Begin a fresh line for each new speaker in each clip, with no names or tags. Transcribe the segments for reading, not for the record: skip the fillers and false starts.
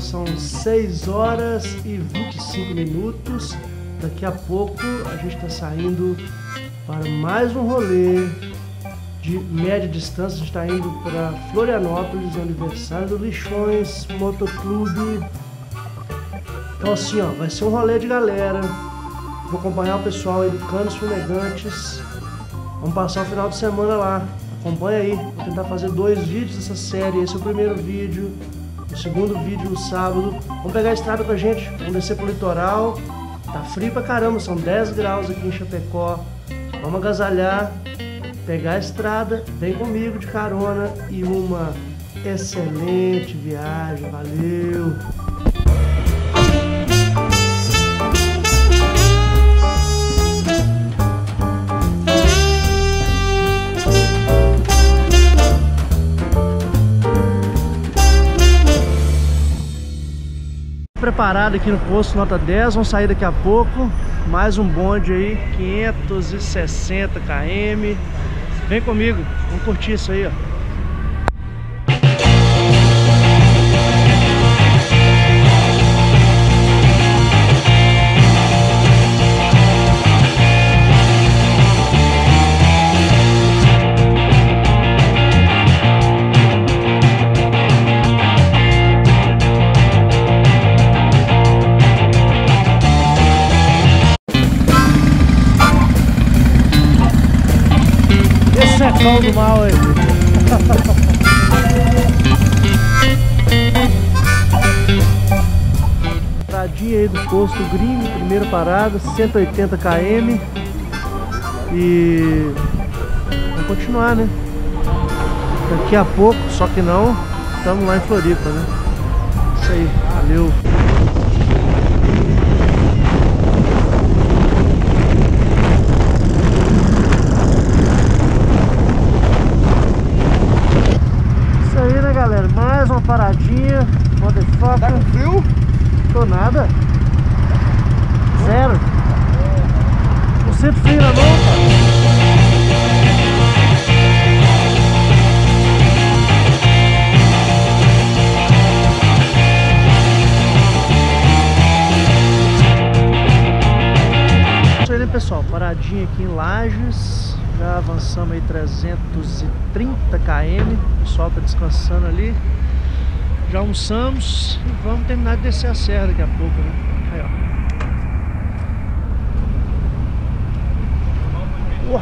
são 6 horas e 25 minutos. Daqui a pouco a gente está saindo para mais um rolê de média distância. A gente está indo para Florianópolis, aniversário do Lixões Motoclube. Então assim, ó, vai ser um rolê de galera. Vou acompanhar o pessoal aí do Canos Fumegantes. Vamos passar o final de semana lá. Acompanha aí. Vou tentar fazer 2 vídeos dessa série. Esse é o primeiro vídeo. O segundo vídeo no sábado. Vamos pegar a estrada com a gente. Vamos descer pro litoral. Tá frio pra caramba. São 10 graus aqui em Chapecó. Vamos agasalhar. Pegar a estrada. Vem comigo de carona. E uma excelente viagem. Valeu! Preparado aqui no posto nota 10, vamos sair daqui a pouco. Mais um bonde aí, 560 km. Vem comigo, vamos curtir isso aí, ó. Secão do mal aí. Paradinha aí do posto Green, primeira parada, 180 km. E vamos continuar, né? Daqui a pouco, só que não, estamos lá em Floripa, né? Isso aí, valeu. Mais uma paradinha, motherfucker.
Tá com frio?
Tô nada. Zero. Não sinto frio na mão, cara. Isso aí, né, pessoal? Paradinha aqui em Lages. Já avançamos aí 330 km. O pessoal tá descansando ali. Já almoçamos e vamos terminar de descer a serra daqui a pouco, né? Aí, ó.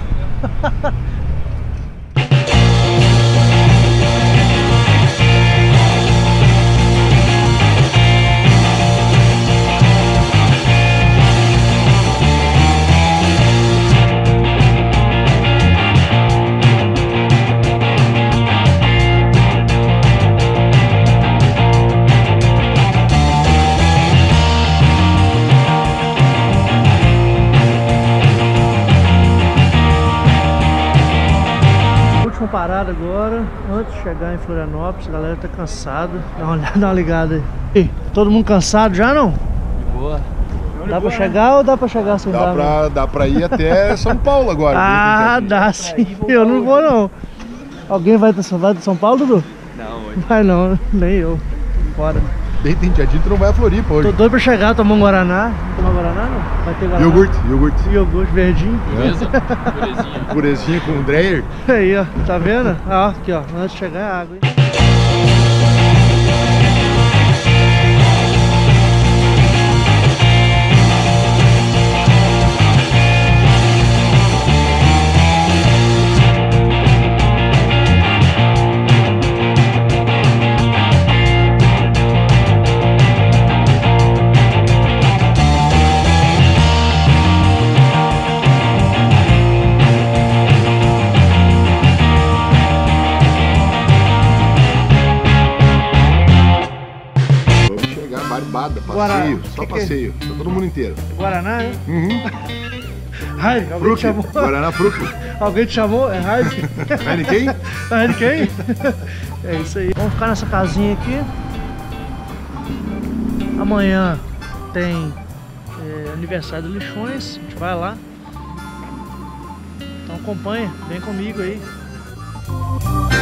Parada agora, antes de chegar em Florianópolis. A galera tá cansada. Dá uma olhada, dá uma ligada aí. Todo mundo cansado já, não?
De boa.
Dá pra chegar ou dá pra chegar sem dar?
Dá pra ir até São Paulo agora.
Ah, dá sim. Eu não vou não. Alguém vai de São Paulo, Dudu?
Não, hoje.
Vai não, nem eu. Bora.
Bem entendido, tu não vai a Floripa hoje.
Tô doido pra chegar, tomar um Guaraná. Não tomar Guaraná não? Vai ter Guaraná. Iogurte verdinho.
Beleza? Purezinho. Purezinho com um Dreyer.
Aí, ó. Tá vendo? Ah, aqui, ó. Antes de chegar é água, hein?
Passeio, só passeio, tá todo mundo inteiro.
Guaraná, né?
Uhum.
Ai, alguém te chamou?
Guaraná Fruc.
Alguém te chamou? É Heineken?
Heineken?
Heineken? É isso aí. Vamos ficar nessa casinha aqui. Amanhã tem aniversário do Lixões. A gente vai lá. Então acompanha, vem comigo aí.